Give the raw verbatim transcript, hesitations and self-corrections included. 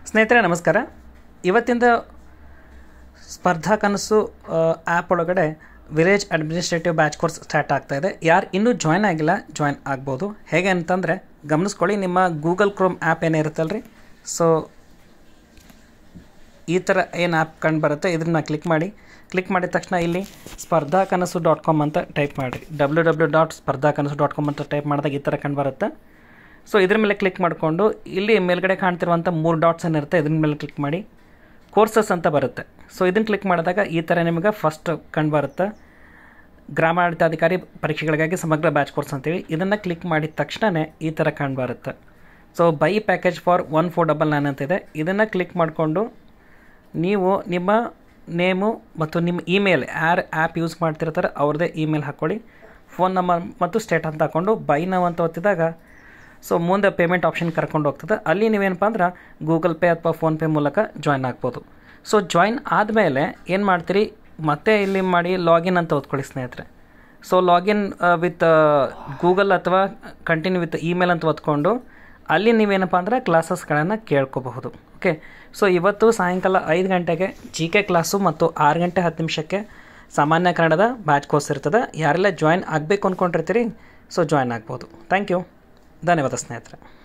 ಸ್ನೇಹಿತರೆ ನಮಸ್ಕಾರ. ಇವತ್ತಿಂದ ಸ್ಪರ್ಧಾ ಕನಸು ಆ್ಯಪ್ ಒಳಗಡೆ village administrative batch course start ಆಗ್ತಾಯಿದೆ. ಯಾರು ಇನ್ನೂ ಜಾಯ್ನ್ ಆಗಿಲ್ಲ ಜಾಯ್ನ್ ಆಗ್ಬೋದು. ಹೇಗೆ ಅಂತಂದರೆ ಗಮನಿಸ್ಕೊಳ್ಳಿ, ನಿಮ್ಮ ಗೂಗಲ್ ಕ್ರೋಮ್ ಆ್ಯಪ್ ಏನಿರುತ್ತಲ್ಲ ರೀ, ಸೊ ಈ ಥರ ಏನು ಆ್ಯಪ್ ಕಂಡು ಬರುತ್ತೆ, ಇದನ್ನು ಕ್ಲಿಕ್ ಮಾಡಿ. ಕ್ಲಿಕ್ ಮಾಡಿದ ತಕ್ಷಣ ಇಲ್ಲಿ ಸ್ಪರ್ಧಾ ಕನಸು ಡಾಟ್ ಕಾಮ್ ಅಂತ ಟೈಪ್ ಮಾಡಿರಿ. W W dot Spardha Kanasu dot com ಅಂತ ಟೈಪ್ ಮಾಡಿದಾಗ ಈ ಥರ ಕಂಡು ಬರುತ್ತೆ. ಸೊ ಇದ್ರ ಮೇಲೆ ಕ್ಲಿಕ್ ಮಾಡಿಕೊಂಡು ಇಲ್ಲಿ ಮೇಲ್ಗಡೆ ಕಾಣ್ತಿರುವಂಥ ಮೂರು ಡಾಟ್ಸ್ ಏನಿರುತ್ತೆ ಇದ್ರ ಮೇಲೆ ಕ್ಲಿಕ್ ಮಾಡಿ ಕೋರ್ಸಸ್ ಅಂತ ಬರುತ್ತೆ. ಸೊ ಇದನ್ನು ಕ್ಲಿಕ್ ಮಾಡಿದಾಗ ಈ ಥರ ನಿಮಗೆ ಫಸ್ಟ್ ಕಂಡು ಬರುತ್ತೆ, ಗ್ರಾಮಾಡಳಿತಾಧಿಕಾರಿ ಪರೀಕ್ಷೆಗಳಿಗಾಗಿ ಸಮಗ್ರ ಬ್ಯಾಚ್ ಕೋರ್ಸ್ ಅಂತೀವಿ. ಇದನ್ನು ಕ್ಲಿಕ್ ಮಾಡಿದ ತಕ್ಷಣವೇ ಈ ಥರ ಕಂಡು ಬರುತ್ತೆ. So buy package for one four double nine ಅಂತಿದೆ. ಇದನ್ನು ಕ್ಲಿಕ್ ಮಾಡಿಕೊಂಡು ನೀವು ನಿಮ್ಮ ನೇಮು ಮತ್ತು ನಿಮ್ಮ ಇಮೇಲ್ ಯಾರು ಆ್ಯಪ್ ಯೂಸ್ ಮಾಡ್ತಿರ್ತಾರೆ ಅವ್ರದ್ದೇ ಇಮೇಲ್ ಹಾಕ್ಕೊಳ್ಳಿ, ಫೋನ್ ನಂಬರ್ ಮತ್ತು ಸ್ಟೇಟ್ ಅಂತ ಹಾಕ್ಕೊಂಡು ಬೈ ನಾವು ಅಂತ ಒತ್ತಿದಾಗ ಸೊ ಮುಂದೆ ಪೇಮೆಂಟ್ ಆಪ್ಷನ್ ಕರ್ಕೊಂಡು ಹೋಗ್ತದೆ. ಅಲ್ಲಿ ನೀವೇನಪ್ಪ ಅಂದ್ರೆ ಗೂಗಲ್ ಪೇ ಅಥವಾ ಫೋನ್ಪೇ ಮೂಲಕ ಜಾಯ್ನ್ ಆಗ್ಬೋದು. ಸೊ ಜಾಯ್ನ್ ಆದಮೇಲೆ ಏನು ಮಾಡ್ತೀರಿ, ಮತ್ತೆ ಇಲ್ಲಿ ಮಾಡಿ ಲಾಗಿನ್ ಅಂತ ಓದ್ಕೊಳ್ಳಿ ಸ್ನೇಹಿತರೆ. So login with Google or continue with email ಅಂತ ಓದ್ಕೊಂಡು ಅಲ್ಲಿ ನೀವೇನಪ್ಪ ಅಂದ್ರೆ ಕ್ಲಾಸಸ್ಗಳನ್ನು ಕೇಳ್ಕೋಬಹುದು. ಓಕೆ, ಸೊ ಇವತ್ತು ಸಾಯಂಕಾಲ ಐದು ಗಂಟೆಗೆ ಜಿ ಕೆ ಕ್ಲಾಸು ಮತ್ತು ಆರು ಗಂಟೆ ಹತ್ತು ನಿಮಿಷಕ್ಕೆ ಸಾಮಾನ್ಯ ಕನ್ನಡದ ಬ್ಯಾಚ್ ಕೋರ್ಸ್ ಇರ್ತದೆ. ಯಾರೆಲ್ಲ ಜಾಯ್ನ್ ಆಗಬೇಕು ಅಂದ್ಕೊಂಡಿರ್ತೀರಿ ಸೊ ಜಾಯ್ನ್ ಆಗ್ಬೋದು. ಥ್ಯಾಂಕ್ ಯು, ಧನ್ಯವಾದ ಸ್ನೇಹಿತರೆ.